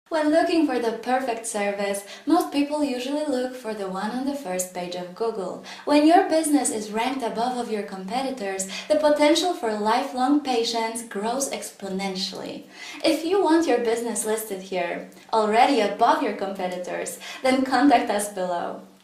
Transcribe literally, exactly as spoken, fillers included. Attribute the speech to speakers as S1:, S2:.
S1: When looking for the perfect service, most people usually look for the one on the first page of Google. When your business is ranked above of your competitors, the potential for lifelong patience grows exponentially. If you want your business listed here, already above your competitors, then contact us below.